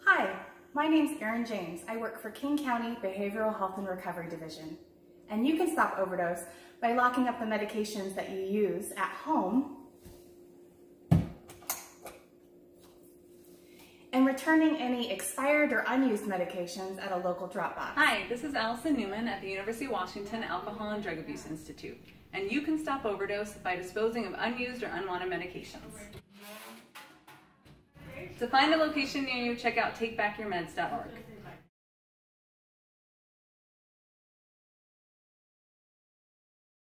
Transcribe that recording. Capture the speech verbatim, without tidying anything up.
Hi, my name's Erin James. I work for King County Behavioral Health and Recovery Division. And you can stop overdose by locking up the medications that you use at home and returning any expired or unused medications at a local drop box. Hi, this is Alison Newman at the University of Washington Alcohol and Drug Abuse Institute, and you can stop overdose by disposing of unused or unwanted medications. To find a location near you, check out take back your meds dot org.